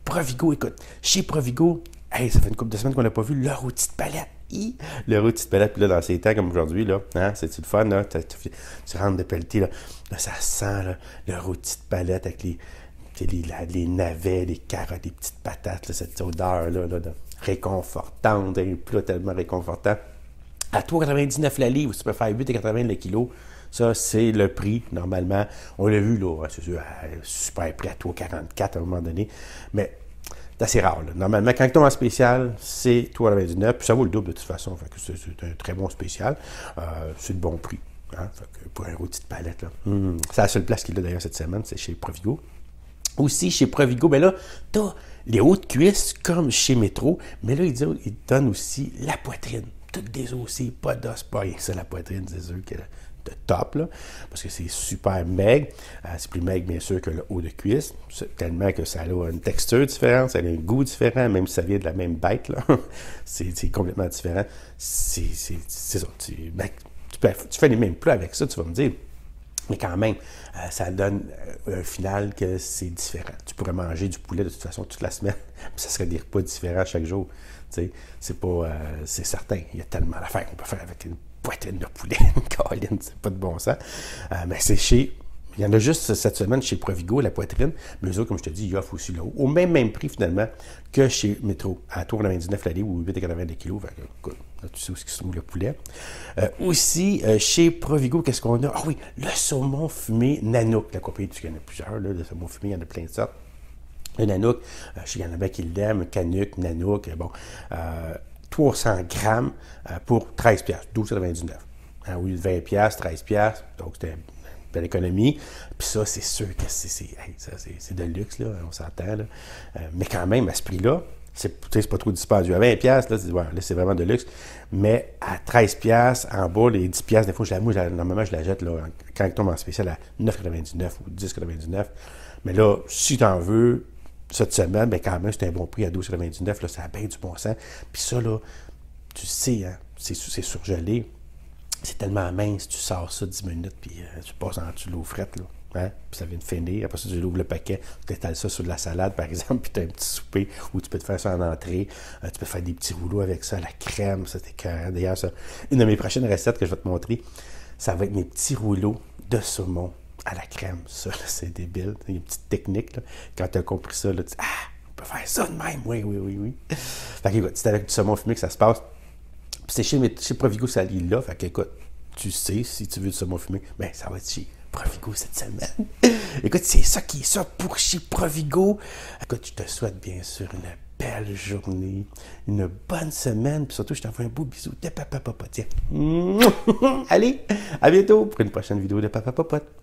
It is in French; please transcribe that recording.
Provigo, écoute, chez Provigo, hey, ça fait une couple de semaines qu'on n'a pas vu le rôti de palette. Le rôti de palette, puis là, dans ces temps comme aujourd'hui, là, hein, c'est-tu le fun, là? Tu rentres de pelleter, là, ça sent là, le rôti de palette avec les navets, les carottes, les petites patates, là, cette odeur-là, réconfortante, un plat tellement réconfortant. À 3,99 la livre, tu peux faire 8,80 le kilo. Ça, c'est le prix, normalement. On l'a vu, là, c'est sûr, super prix à 3,44 à un moment donné. Mais c'est assez rare, là. Normalement, quand tu tombes en spécial, c'est 3,99. Puis ça vaut le double de toute façon. Fait que c'est un très bon spécial. C'est le bon prix. Hein? Fait que pour un rôti de palette, là. C'est la seule place qu'il a d'ailleurs cette semaine, c'est chez Provigo. Aussi, chez Provigo, bien là, tu as les hautes cuisses comme chez Métro. Mais là, ils donnent aussi la poitrine. Toutes des os aussi, pas d'os, pas rien. Ça, la poitrine, c'est sûr que de top, là, parce que c'est super maigre. C'est plus maigre, bien sûr, que le haut de cuisse. Tellement que ça a une texture différente, ça a un goût différent, même si ça vient de la même bête, là. C'est complètement différent. C'est ça. Tu fais les mêmes plats avec ça, tu vas me dire. Mais quand même, ça donne un final que c'est différent. Tu pourrais manger du poulet de toute façon toute la semaine, puis ça serait des repas différents chaque jour. C'est pas, c'est certain. Il y a tellement d'affaires qu'on peut faire avec une poitrine de poulet, une caroline, c'est pas de bon sens. Mais c'est chez... Il y en a juste cette semaine chez Provigo, la poitrine, mais eux autres, comme je te dis, ils offrent aussi là au même prix finalement que chez Métro, à 3,99 la livre ou 8,80 les kilos. Fait que, là, tu sais où se trouve le poulet. Aussi, chez Provigo, qu'est-ce qu'on a? Ah oui, le saumon fumé Nanook. La compagnie, il y en a plusieurs, là, le saumon fumé, il y en a plein de sortes. Le Nanook, je sais qu'il y en a qui l'aiment, Canuck, Nanook, bon, 300 grammes pour 13$, 12,99$. Oui, 20$, 13$, donc c'était une belle économie. Puis ça, c'est sûr que c'est de luxe, là, on s'entend, là. Mais quand même, à ce prix-là, c'est pas trop dispendieux. À 20$, là, c'est vraiment de luxe. Mais à 13$, en bas, les 10$, des fois, normalement, je la jette là, quand elle tombe en spécial à 9,99$ ou 10,99$. Mais là, si tu en veux, cette semaine, bien, quand même, c'est un bon prix à 12,99$. Là, ça a bien du bon sens. Puis ça, là, tu sais, hein, c'est surgelé. C'est tellement mince, tu sors ça 10 minutes, puis tu passes en dessous de l'eau frette, là. Hein? Puis ça vient de finir. Après ça, tu ouvres le paquet, tu étales ça sur de la salade, par exemple, puis tu as un petit souper où tu peux te faire ça en entrée. Tu peux faire des petits rouleaux avec ça, la crème, ça, c'est écœurant. D'ailleurs, ça, une de mes prochaines recettes que je vais te montrer, ça va être mes petits rouleaux de saumon à la crème. Ça, là, c'est débile. Il y a une petite technique, là. Quand tu as compris ça, là, tu dis « Ah, on peut faire ça de même! » Oui. Fait qu'écoute, c'est avec du saumon fumé que ça se passe. Puis c'est chez Provigo, ça lit là. Fait qu'écoute, tu sais, si tu veux du saumon fumé, bien, ça va être chez Provigo cette semaine. Écoute, c'est ça qui est ça pour chez Provigo. Écoute, je te souhaite bien sûr une belle journée, une bonne semaine, puis surtout, je t'envoie un beau bisou de Papa Popote. Tiens. Allez, à bientôt pour une prochaine vidéo de Papa Popote.